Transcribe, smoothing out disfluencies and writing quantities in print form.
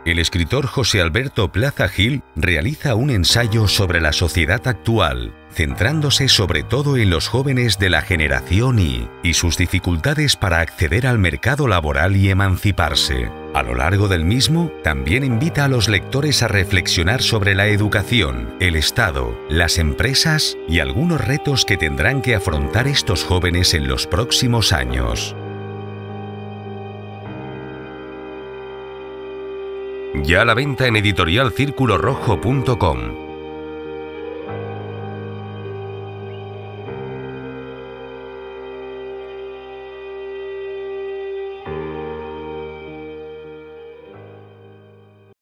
el escritor José Alberto Plaza Gil realiza un ensayo sobre la sociedad actual, centrándose sobre todo en los jóvenes de la generación y sus dificultades para acceder al mercado laboral y emanciparse. A lo largo del mismo, también invita a los lectores a reflexionar sobre la educación, el Estado, las empresas y algunos retos que tendrán que afrontar estos jóvenes en los próximos años. Ya a la venta en editorialcirculorrojo.com.